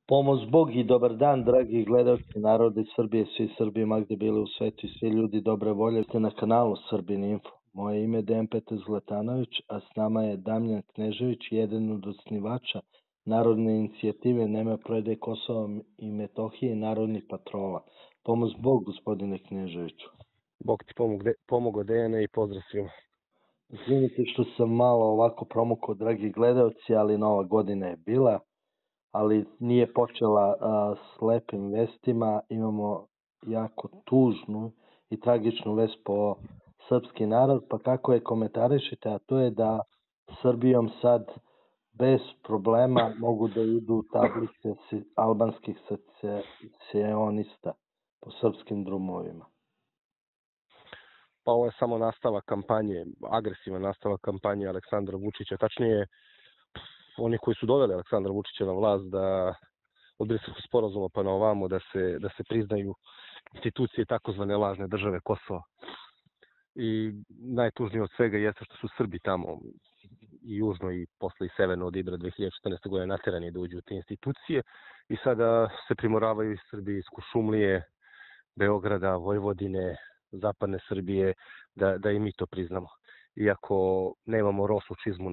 Pomoz Bog i dobar dan, dragi gledalci narodi Srbije, svi Srbi, ma gde bili u svetu i svi ljudi dobre volje. Ste na kanalu Srbin Info. Moje ime je Dejan Petar Zlatanović, a s nama je Damljan Knežević, jedan od osnivača Narodne inicijative Nema predaje Kosova i Metohije i Narodnih patrola. Pomoz Bog, gospodine Kneževiću. Bog ti pomogao, Dejane, i pozdrav svima. Izvinite što sam malo ovako promukao, dragi gledalci, ali nova godina je bila, ali nije počela s lepim vestima. Imamo jako tužnu i tragičnu vest po srpski narod, pa kako je komentarišite, a to je da Srbijom sad bez problema mogu da idu tablice albanskih secesionista po srpskim drumovima. Pa ovo je samo nastavak kampanje, agresivan nastavak kampanje Aleksandra Vučića, tačnije oni koji su doveli Aleksandra Vučića na vlast da od Briselskog sporazuma pa na ovamo da se priznaju institucije takozvane lažne države Kosova. I najtužnije od svega jeste što su Srbi tamo i južno i posle i severno od Ibra 2014. godine naterani da uđu u te institucije i sada se primoravaju Srbi iz Kuršumlije, Beograda, Vojvodine, zapadne Srbije, da i mi to priznamo. Iako nemamo roslu čizmu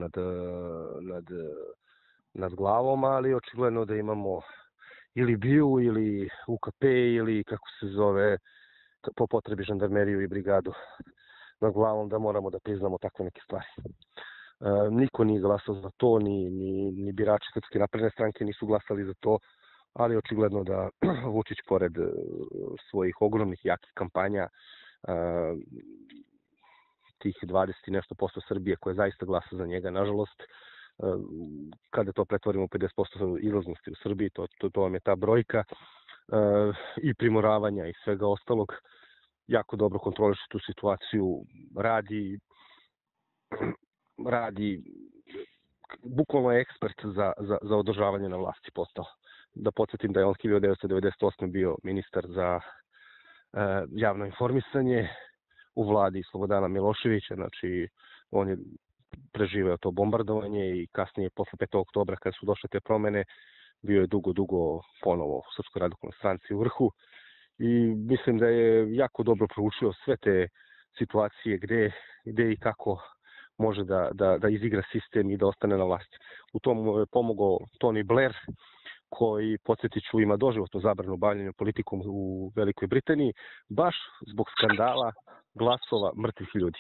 nad glavom, ali očigledno da imamo ili BIU, ili UKP, ili kako se zove, po potrebi žandarmeriju i brigadu nad glavom, da moramo da priznamo takve neke stvari. Niko nije glasao za to, ni birači Srpske napredne stranke nisu glasali za to, ali očigledno da Vučić, pored svojih ogromnih jakih kampanja, tih 20 i nešto posto Srbije koje zaista glasa za njega, nažalost, kada to pretvorimo u 50% izlaznosti u Srbiji, to vam je ta brojka, i primoravanja i svega ostalog, jako dobro kontroliše tu situaciju, radi bukvalno je ekspert za održavanje na vlasti postao. Da podsjetim da je on 1998. bio ministar za javno informisanje u vladi Slobodana Miloševića, znači on je preživeo to bombardovanje i kasnije posle 5. oktobra kada su došle te promene bio je dugo ponovo u Srpskoj radikalnoj stranci u vrhu i mislim da je jako dobro proučio sve te situacije gde i kako može da izigra sistem i da ostane na vlasti. U tom je pomogao Tony Blair, koji, podsjetit ću, ima doživotnu zabranu bavljenja politikom u Velikoj Britaniji, baš zbog skandala glasova mrtvih ljudi.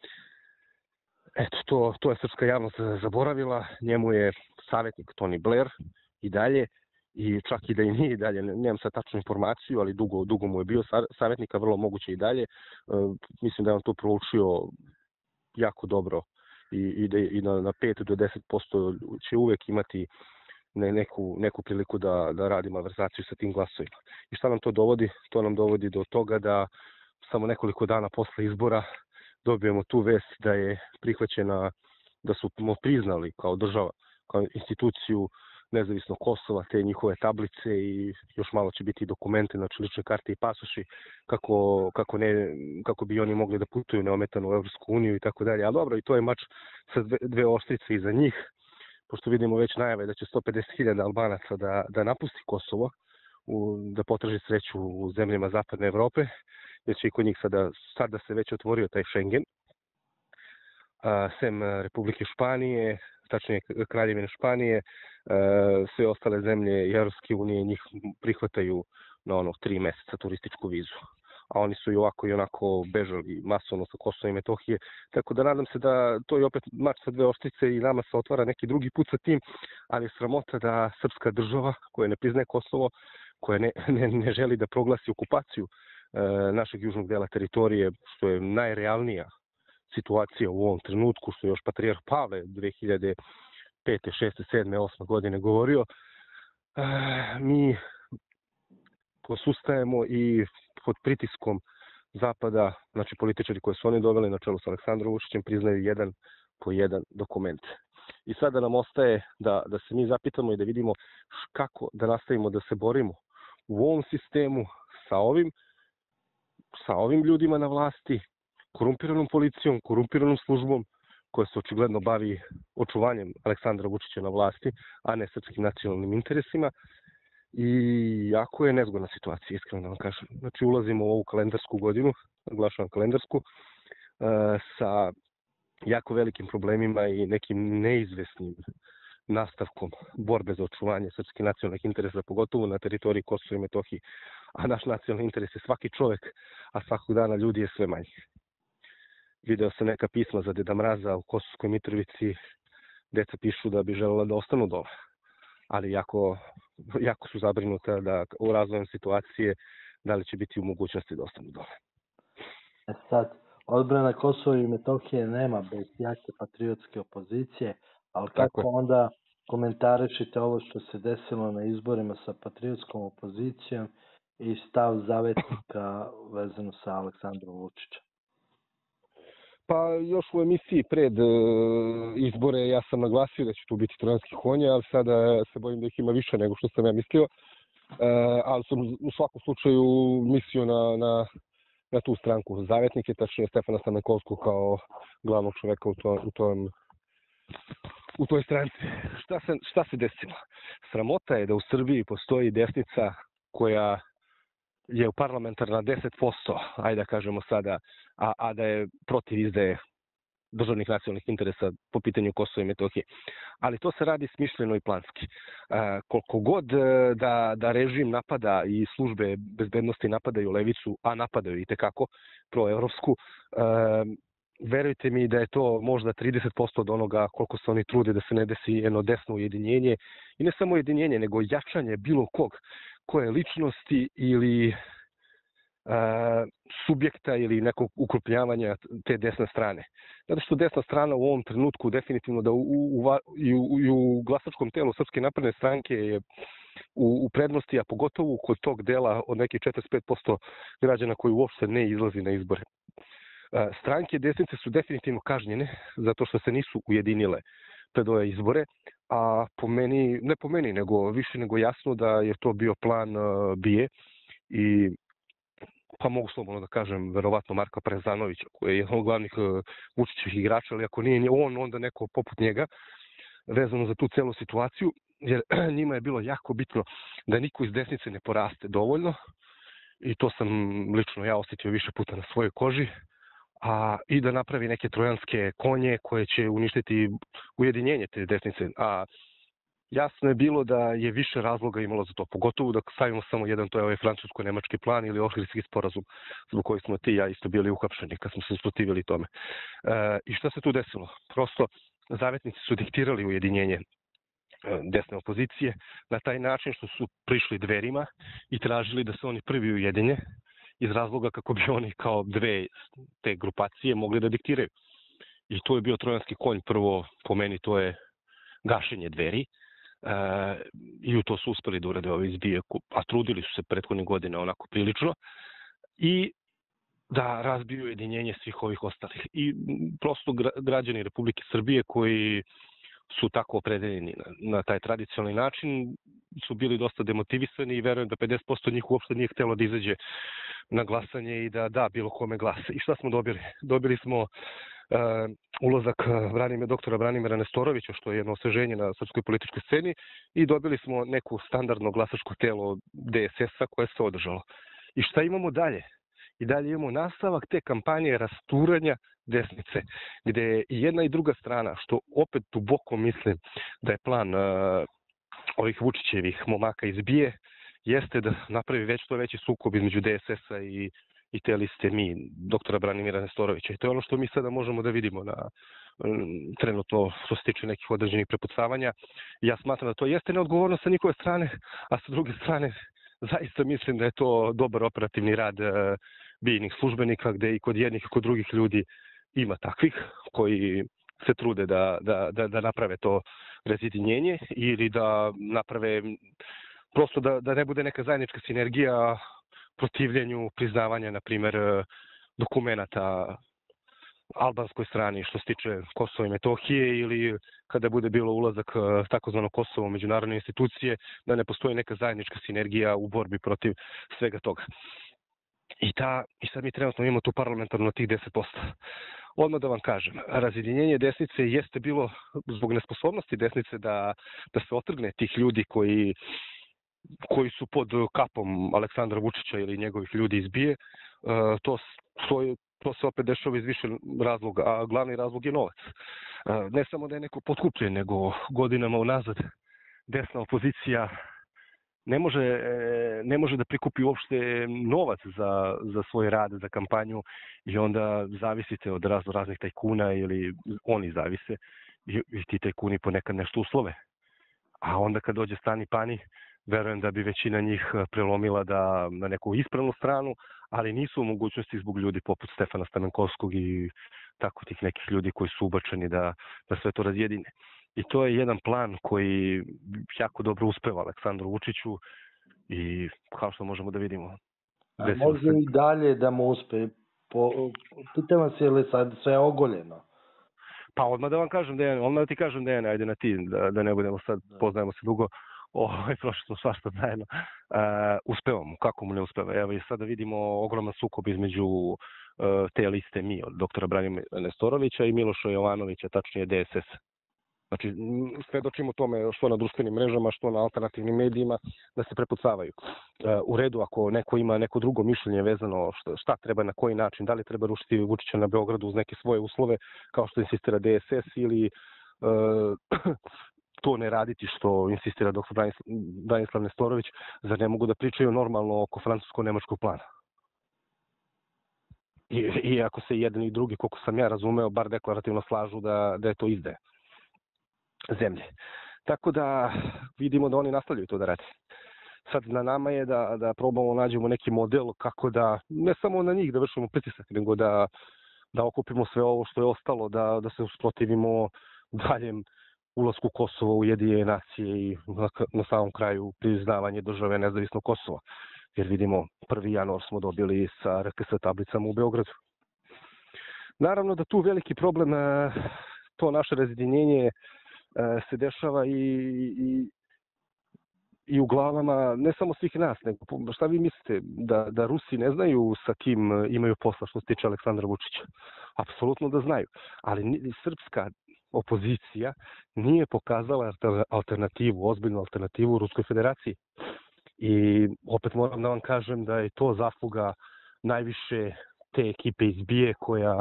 Eto, to je srpska javnost zaboravila, njemu je savjetnik Tony Blair i dalje, i čak i da i nije i dalje, nemam sad tačnu informaciju, ali dugo mu je bio savjetnika, vrlo moguće i dalje. Mislim da je on to proučio jako dobro i na 5 do 10% će uvek imati neku priliku da radi malverzaciju sa tim glasovima. I šta nam to dovodi? To nam dovodi do toga da samo nekoliko dana posle izbora dobijemo tu vest da je prihvaćena, da su priznali kao država, kao instituciju nezavisno Kosova, te njihove tablice i još malo će biti dokumenti, znači lične karte i pasoši, kako bi oni mogli da putuju neometano u Evropsku uniju i tako dalje. Ali dobro, i to je mač sa dve oštrice iza njih, pošto vidimo već najave da će 150.000 Albanaca da napusti Kosovo, da potraži sreću u zemljama Zapadne Evrope, jer će i kod njih sada se već otvorio taj Schengen, sem Republike Španije, tačnije Kraljevine Španije, sve ostale zemlje Evropske unije njih prihvataju na 3 meseca turističku vizu. A oni su i ovako i onako bežali masovno sa Kosova i Metohije. Tako da nadam se da to je opet mač sa dve oštrice i nama se otvara neki drugi put sa tim, ali je sramota da srpska država koja ne priznaje Kosovo, koja ne želi da proglasi okupaciju našeg južnog dela teritorije, što je najrealnija situacija u ovom trenutku, što je još patrijarh Pavle 2005. 6. 7. 8. godine govorio, mi posustajemo i pod pritiskom Zapada, znači političari koje su oni doveli na čelu sa Aleksandrom Vučićem, priznaju jedan po jedan dokument. I sada nam ostaje da se mi zapitamo i da vidimo kako da nastavimo da se borimo u ovom sistemu sa ovim ljudima na vlasti, korumpiranom policijom, korumpiranom službom koja se očigledno bavi očuvanjem Aleksandra Vučića na vlasti, a ne srpskim nacionalnim interesima, i jako je nezgodna situacija, iskreno da vam kažem. Znači ulazimo u ovu kalendarsku godinu, naglašavam kalendarsku, sa jako velikim problemima i nekim neizvesnim nastavkom borbe za očuvanje srpskih nacionalnih interesa, pogotovo na teritoriji Kosova i Metohije. A naš nacionalni interes je svaki čovek, a svakog dana ljudi je sve manje. Video sam neka pisma za Deda Mraza u Kosovskoj Mitrovici, deca pišu da bi želela da ostanu dole, ali jako su zabrinuta da u razvoju situacije da li će biti u mogućnosti da ostanu dole. Sad, odbrana Kosova i Metohije nema bez jake patriotske opozicije, ali kako onda komentarišite ovo što se desilo na izborima sa patriotskom opozicijom i stav zavetnika vezano sa Aleksandrom Vučićem? Pa još u emisiji pred izbore ja sam naglasio da će tu biti trojanski konja, ali sada se bojim da ih ima više nego što sam ja mislio. Ali sam u svakom slučaju mislio na tu stranku zavetnike, tačnije Stefana Stamenkovskog kao glavnog čoveka u toj stranci. Šta se desilo? Sramota je da u Srbiji postoji desnica koja je parlamentarna 10%, ajde da kažemo sada, a da je protiv izdaje državnih nacionalnih interesa po pitanju Kosova i Metohije. Ali to se radi smišljeno i planski. Koliko god da režim napada i službe bezbednosti napadaju levicu, a napadaju i tekako proevropsku, verujte mi da je to možda 30% od onoga koliko se oni trude da se ne desi jedno desno ujedinjenje. I ne samo ujedinjenje, nego jačanje bilo koje ličnosti ili subjekta ili nekog ukrupnjavanja te desne strane. Zato što desna strana u ovom trenutku definitivno da i u glasačkom telu Srpske napredne stranke je u prednosti, a pogotovo kod tog dela od nekih 45% građana koji uopšte ne izlazi na izbore. Stranke desnice su definitivno kažnjene zato što se nisu ujedinile pred ove izbore, a ne po meni, nego više nego jasno da je to bio plan BIA i pa mogu slobodno da kažem, verovatno Marka Parezanovića, koji je jedan od glavnih Vučićevih igrača, ali ako nije on, onda neko poput njega, vezano za tu celu situaciju, jer njima je bilo jako bitno da niko iz desnice ne poraste dovoljno, i to sam lično ja osjetio više puta na svojoj koži, i da napravi neke trojanske konje koje će uništiti ujedinjenje te desnice. A jasno je bilo da je više razloga imalo za to, pogotovo da stavimo samo jedan, to je ovaj francusko-nemački plan ili Ohridski sporazum, zbog koji smo ti i ja isto bili uhapšeni kad smo se usprotivili tome. I šta se tu desilo? Prosto, zavetnici su diktirali ujedinjenje desne opozicije na taj način što su prišli Dverima i tražili da se oni prvi ujedinje iz razloga kako bi oni kao dve te grupacije mogli da diktiraju. I to je bio trojanski konj. Prvo, po meni, to je gašenje Dveri, i u to su uspeli da urade ove izbije, a trudili su se prethodnih godina onako prilično, i da razbiju ujedinjenje svih ovih ostalih. I prosto građani Republike Srbije koji su tako opredeljeni na taj tradicionalni način su bili dosta demotivisani i verujem da 50% njih uopšte nije htelo da izađe na glasanje i da da bilo kome glasa. I šta smo dobili? Dobili smo ulazak doktora Branimira Nestorovića, što je jedno osveženje na srpskoj političkoj sceni, i dobili smo neku standardno glasačko telo DSS-a koje se održalo. I šta imamo dalje? I dalje imamo nastavak te kampanje rasturanja desnice, gde i jedna i druga strana, što opet duboko mislim da je plan ovih Vučićevih momaka iz BIA, jeste da napravi veći sukob između DSS-a i te liste doktora Branimira Nestorovića. I to je ono što mi sada možemo da vidimo trenutno što se tiče nekih određenih prepucavanja. Ja smatram da to jeste neodgovornost sa njihove strane, a sa druge strane zaista mislim da je to dobar operativni rad BIA-nih službenika, gde i kod jednih i kod drugih ljudi ima takvih koji se trude da naprave to razjedinjenje ili da naprave prosto da ne bude neka zajednička sinergija protivljenju priznavanja, na primer, dokumenata albanskoj strani što se tiče Kosova i Metohije, ili kada bude bilo ulazak takozvano Kosovo u međunarodne institucije, da ne postoji neka zajednička sinergija u borbi protiv svega toga. I sad mi trenutno imamo tu parlamentarno tih 10%. Odmah da vam kažem, razjedinjenje desnice jeste bilo zbog nesposobnosti desnice da se otrgne tih ljudi koji koji su pod kapom Aleksandra Vučića ili njegovih ljudi izbije, to se opet dešava iz više razloga, a glavni razlog je novac. Ne samo da je neko potkupljen, nego godinama unazad desna opozicija ne može da prikupi uopšte novac za svoj rad, za kampanju i onda zavisite od raznih tajkuna ili oni zavise i ti tajkuni ponekad nešto uslove. A onda kad dođe stani pani, verujem da bi većina njih prelomila na neku ispravnu stranu, ali nisu u mogućnosti zbog ljudi poput Stefana Stamenkovskog i tako tih nekih ljudi koji su ubačeni da sve to razjedine. I to je jedan plan koji jako dobro uspeva Aleksandru Vučiću i kao što možemo da vidimo. Može i dalje da mu uspe. Pitam vas je li sad sve ogoljeno? Pa odmah da vam kažem odmah da ti kažem Dejane, ajde na ti, da ne budemo sad, poznajemo se dugo, prošli smo svašta zajedno. Uspeva mu, kako mu ne uspeva? Evo i sada vidimo ogroman sukob između te liste mi, od doktora Branimira Nestorovića i Miloša Jovanovića, tačnije DSS. Znači, svedočimo tome što na društvenim mrežama, što na alternativnim medijima, da se prepucavaju. U redu, ako neko ima neko drugo mišljenje vezano šta treba, na koji način, da li treba rušiti Vučića na Beogradu uz neke svoje uslove, kao što insistira DSS, ili to ne raditi što insistira dr. Branislav Nestorović, zar ne mogu da pričaju normalno oko francusko-nemačkog plana? I ako se jedan i drugi, koliko sam ja razumeo, bar deklarativno slažu da je to izdaja zemlje. Tako da vidimo da oni nastavljaju to da rade. Sad na nama je da probamo nađemo neki model kako da, ne samo na njih da vršimo pritisak, nego da okupimo sve ovo što je ostalo, da se usprotivimo daljem ulasku Kosova u Ujedinjene nacije i na samom kraju priznavanje države nezavisnog Kosova. Jer vidimo, 1. januar smo dobili sa RKS tablicama u Beogradu. Naravno da tu veliki problem, to naše razjedinjenje se dešava i u glavama ne samo svih nas, nego šta vi mislite, da Rusi ne znaju sa kim imaju posla što se tiče Aleksandra Vučića? Apsolutno da znaju, ali srpska opozicija nije pokazala alternativu, ozbiljnu alternativu u Ruskoj federaciji. I opet moram da vam kažem da je to zasluga najviše te ekipe iz BIA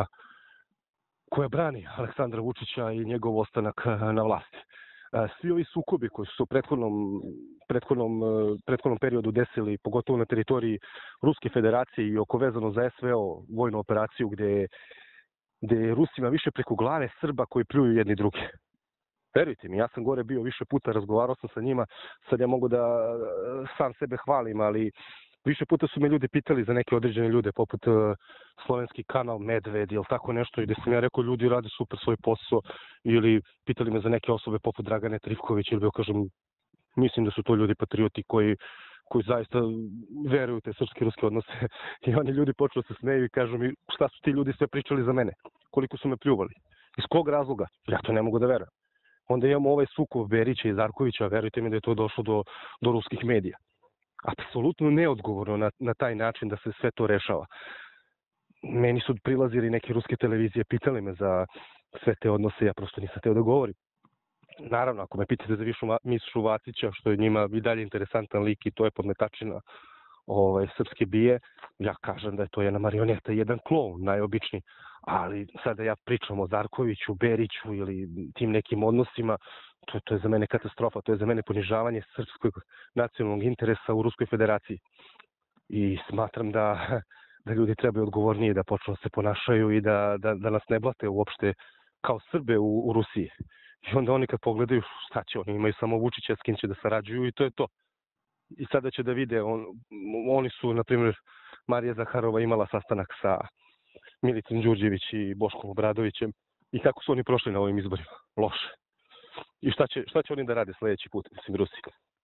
koja brani Aleksandra Vučića i njegov ostanak na vlasti. Svi ovi sukobi koji su u prethodnom periodu desili, pogotovo na teritoriji Ruske federacije i oko vezano za SVO, vojnu operaciju, gde je Rusima više preko glave Srba koji pljuju jedni druge. Verujte mi, ja sam gore bio više puta, razgovarao sam sa njima, sad ja mogu da sam sebe hvalim, ali više puta su me ljudi pitali za neke određene ljude, poput slovenski kanal Medved ili tako nešto, i gde sam ja rekao ljudi rade super svoj posao, ili pitali me za neke osobe poput Dragane Trifković, ili kažem, mislim da su to ljudi patrioti koji zaista veruju u te srpske-ruske odnose. I oni ljudi počeli se smeju i kažu mi šta su ti ljudi sve pričali za mene, koliko su me pljuvali, iz kog razloga, ja to ne mogu da verujem. Onda imamo ovaj sukob Berića i Zarkovića, verujte mi da je to došlo do ruskih medija. Apsolutno neodgovorno na taj način da se sve to rešava. Meni su prilazili neke ruske televizije, pitali me za sve te odnose, ja prosto nisam teo da govorim. Naravno, ako me pitate za Mišu Vacića, što je njima i dalje interesantan lik i to je podmetačina srpske BIA, ja kažem da je to jedna marioneta, jedan kloun, najobičniji. Ali sada ja pričam o Zarkoviću, Beriću ili tim nekim odnosima, to je za mene katastrofa, to je za mene ponižavanje srpskog nacionalnog interesa u Ruskoj federaciji. I smatram da ljudi trebaju odgovornije da počnu se ponašaju i da nas ne blate uopšte kao Srbe u Rusiji. I onda oni kad pogledaju šta će, oni imaju samo Vučića s kim će da sarađuju i to je to. I sada će da vide, oni su, na primjer, Marija Zaharova imala sastanak sa Milicom Đurđević i Boškom Obradovićem i kako su oni prošli na ovim izborima? Loše. I šta će oni da rade sledeći put, mislim, Rusi?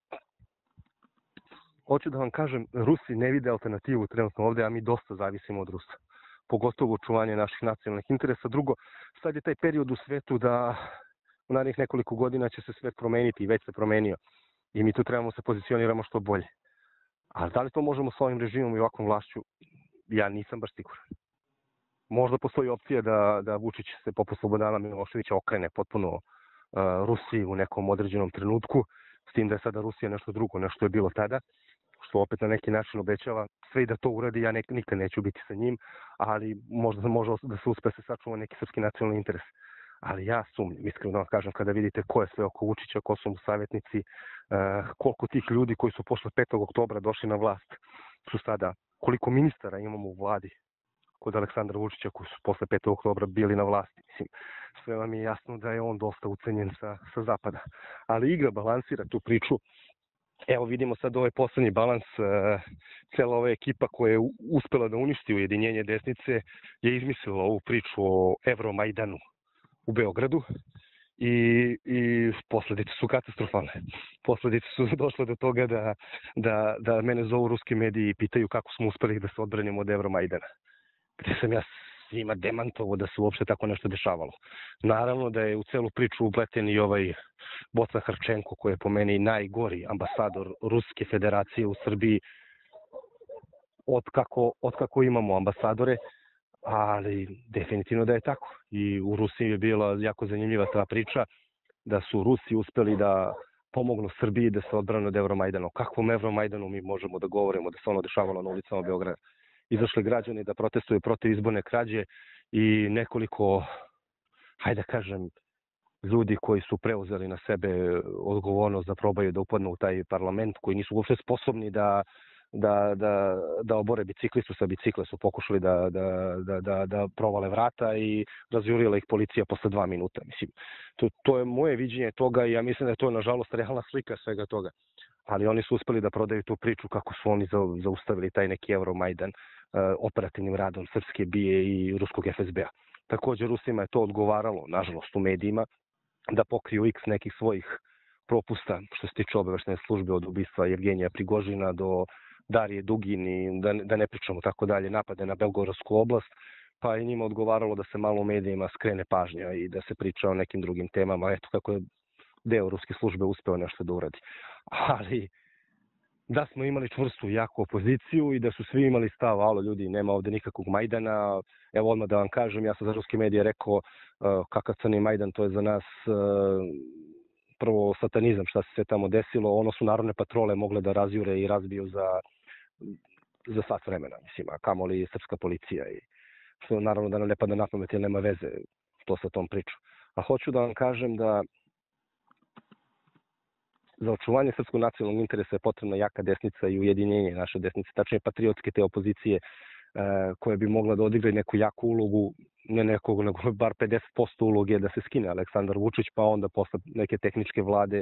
Hoću da vam kažem, Rusi ne vide alternativu trenutno ovde, a mi dosta zavisimo od Rusa. Pogotovo očuvanje naših nacionalnih interesa. Drugo, sad je taj period u svetu da u narednih nekoliko godina će se svet promeniti i već se promenio. I mi tu trebamo se pozicioniramo što bolje. Ali da li to možemo s ovim režimom i ovakvom vlašću? Ja nisam baš siguran. Možda postoji opcija da Vučić se poput Slobodana Miloševića okrene potpuno Rusiji u nekom određenom trenutku, s tim da je sada Rusija nešto drugo, nešto je bilo tada, što opet na neki način obećava sve i da to uradi, ja nikad neću biti sa njim, ali možda može da se uspe se sačuva neki srpski nacionalni interes. Ali ja sumnjam, iskreno da vam kažem, kada vidite ko je sve oko Vučića, ko su mu savjetnici, koliko tih ljudi koji su posle 5. oktobra došli na vlast su sada, koliko ministara imamo u vladi kod Aleksandra Vučića koji su posle 5. oktobra bili na vlasti. Mislim, sve vam je jasno da je on dosta ucenjen sa zapada. Ali igra balansira tu priču. Evo vidimo sad ovaj poslednji balans, cela ova ekipa koja je uspela da uništi ujedinjenje desnice je izmislila ovu priču o Evromajdanu u Beogradu i posledice su katastrofalne. Posledice su došle do toga da mene zovu ruski mediji i pitaju kako smo uspeli da se odbranimo od Evromajdana. Gde sam ja svima demantovo da se uopšte tako nešto dešavalo. Naravno da je u celu priču upleten i ovaj Bocan Hrčenko, koji je po meni najgori ambasador Ruske federacije u Srbiji od kako imamo ambasadore, ali definitivno da je tako. I u Rusiji je bila jako zanimljiva ta priča da su Rusi uspeli da pomognu Srbiji da se odbrane od Evromajdana. O kakvom Evromajdanu mi možemo da govorimo, da se ono dešavalo na ulicama Beograda? Izašli građani da protestuju protiv izborne krađe i nekoliko, hajde da kažem, ljudi koji su preuzeli na sebe odgovornost da probaju da upadnu u taj parlament, koji nisu uopšte sposobni da obore biciklistu sa bicikle, su pokušali da provale vrata i razjurila ih policija posle 2 minuta. Mislim, to je moje viđenje toga i ja mislim da je to nažalost realna slika svega toga. Ali oni su uspeli da prodaju tu priču kako su oni zaustavili taj neki Euromajdan operativnim radom srpske BIA i ruskog FSB-a. Također Rusima je to odgovaralo, nažalost u medijima, da pokriju x nekih svojih propusta što se tiče obaveštene službe od ubistva Jevgenija Prigožina do Darije Dugin i da ne pričamo tako dalje, napade na Belgorodsku oblast, pa je njima odgovaralo da se malo u medijima skrene pažnja i da se priča o nekim drugim temama. Eto kako je deo ruske službe uspeo nešto da uradi. Ali da smo imali čvrstu, jaku opoziciju i da su svi imali stav, alo ljudi, nema ovde nikakvog Majdana. Evo odmah da vam kažem, ja sam za ruske medije rekao kakav crni Majdan, to je za nas prvo satanizam, šta se sve tamo desilo. Ono su narodne patrole mogle da razjure i razbiju za sat vremena, mislim, a kamoli srpska policija. I što naravno da nam ne pada na pamet jer nema veze to sa tom pričom. A hoću da vam kažem da za očuvanje srpskog nacionalnog interesa je potrebna jaka desnica i ujedinjenje naše desnice, tačnije patriotske te opozicije koje bi mogla da odigraju neku jaku ulogu, ne nekog, nego bar 50% uloge da se skine Aleksandar Vučić, pa onda posle neke tehničke vlade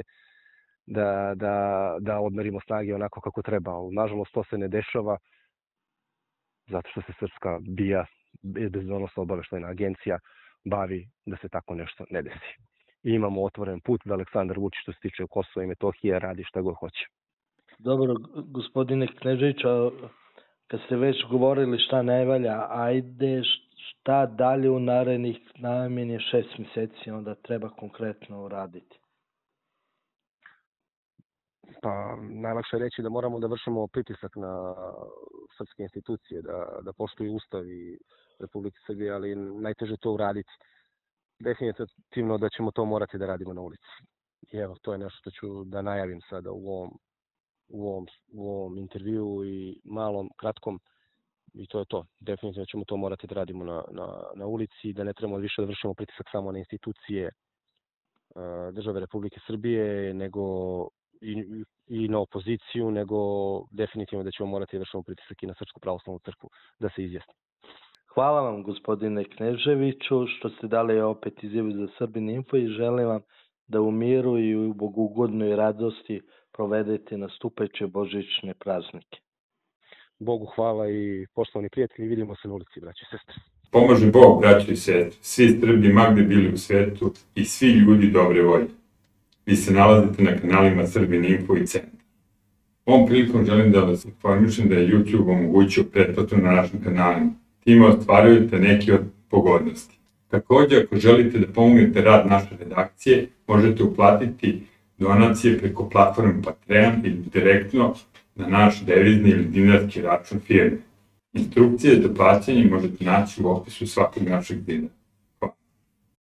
da odmerimo snage onako kako treba. Nažalost, to se ne dešava zato što se srpska BIA, bezbednosno obaveštajna agencija, bavi da se tako nešto ne desi. I imamo otvoren put da Aleksandar Vučić što se tiče Kosova i Metohije radi šta god hoće. Dobro, gospodine Knežević, kad ste već govorili šta ne valja, ajde šta dalje u narednih najmanje 6 meseci onda treba konkretno uraditi? Pa najlakše je reći da moramo da vršimo pritisak na srpske institucije, da poštuju Ustav i Republike Srbije, ali najteže to uraditi. Definitivno da ćemo to morati da radimo na ulici. I evo, to je nešto što ću da najavim sada u ovom intervju i malom, kratkom. I to je to. Definitivno ćemo to morati da radimo na ulici, da ne trebamo više da vršimo pritisak samo na institucije države Republike Srbije, nego i na opoziciju, nego definitivno da ćemo morati da vršimo pritisak i na Srpsku pravoslavnu crkvu da se izjasni. Hvala vam, gospodine Kneževiću, što ste dali opet izjavu za Srbin Info i želim vam da u miru i u bogugodnoj radosti provedete nastupajuće božićne praznike. Bogu hvala i poštovani prijatelji, vidimo se na ulici, braći i sestre. Pomaže Bog, braći i sestre, svi Srbi ma gde bili u svetu i svi ljudi dobre volje. Vi se nalazite na kanalima Srbin Info i Centar. Ovom prilikom želim da vas informišem da je YouTube omogućio pretplatu na našim kanalima. Time ostvarujete neke od pogodnosti. Također, ako želite da pomognete rad naše redakcije, možete uplatiti donacije preko platforme Patreon ili direktno na naš devizni ili dinarski račun firme. Instrukcije za plaćanje možete naći u opisu svakog našeg videa.